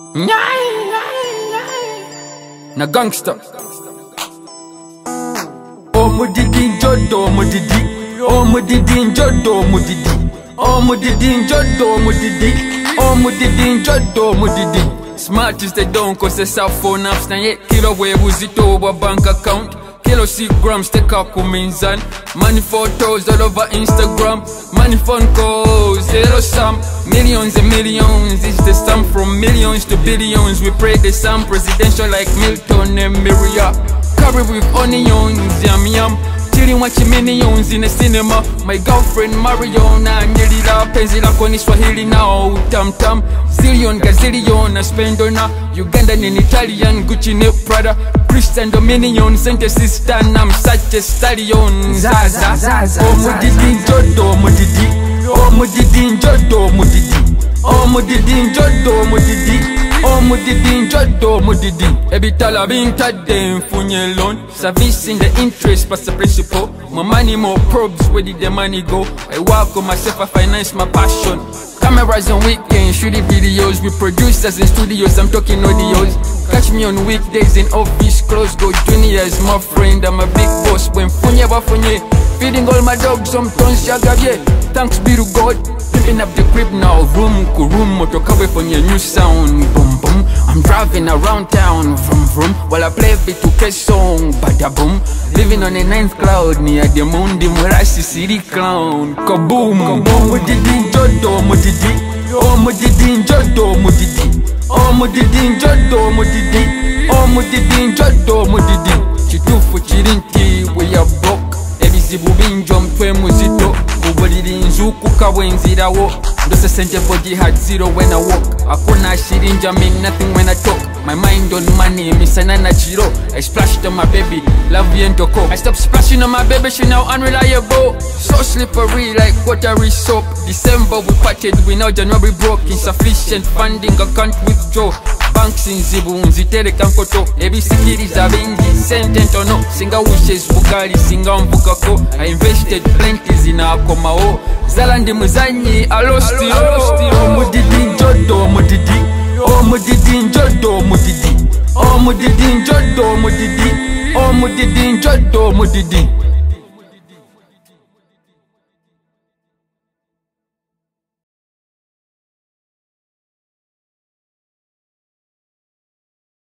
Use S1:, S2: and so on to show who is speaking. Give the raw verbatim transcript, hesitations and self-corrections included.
S1: NAGANGSTA. Omudidi njodo omudidi, omudidi njodo omudidi, omudidi njodo omudidi, omudidi njodo omudidi. Smart is the don't cause the cell phone apps na yet kilo we buzito over bank account. Kilo six grams take up kuminzan. Money photos all over Instagram. Money phone calls, zero sum. Millions and millions, it's the sum from millions to billions. We pray the sum presidential like Milton and Miria. Curry with onions, yum yum. Chilling watching minions in the cinema. My girlfriend Mariona, Nyelila, Penzila Koni Swahili now, tam tam. Zillion, gazillion, I spend on her. Ugandan and Italian, Gucci, ne Prada. Christian Dominion, Saint Sister, I'm such a stallion. Zaza, Zaza, Omudidi njodo omudidi, omudidi njodo omudidi, omudidi njodo omudidi, omudidi njodo omudidi. Ebitala bintade mfunye loan, servicing the interest past the principal. More money, more probes, where did the money go? I work on myself, I finance my passion. Cameras on weekends, shooting videos. We producers in studios, I'm talking audios. Catch me on weekdays in office clothes. Go juniors, my friend, I'm a big boss. When funye wafunye, feeding all my dogs some tons shagabye. Thanks be to God, pimping up the crib now. Room ku room, motokawe funye new sound. Boom boom, I'm driving around town. Vroom vroom, while I play B two K song. Bada boom, living on a ninth cloud near the moon. The Murasi city clown. Kaboom, omudidi njodo omudidi, omudidi njodo omudidi, omudidi njodo omudidi, omudidi njodo omudidi. Chitufu chirinti we are broke. Ebizibu binjo mtwe muzito. Ubuliri nzuku kabwenzirawo. Ndose sente for jihad zero when I walk. Akuna shirinja mean nothing when I talk. My mind on money, misana na chiro. I splashed on my baby, love you and toko. I stopped splashing on my baby, she now unreliable. So slippery like watery soap. December we parted, we now January broke. Insufficient funding, I can't withdraw. Banks in Zibu, Nzitere Kankoto. Every securities are bingi, sentient or no. Singa wishes, Bukali, Singa Mbukako. I invested plenty in our Komao. Zalandi Muzanyi, I lost you. Omudidi njodo omudidi, omudidi njodo omudidi, omudidi njodo omudidi, omudidi njodo omudidi.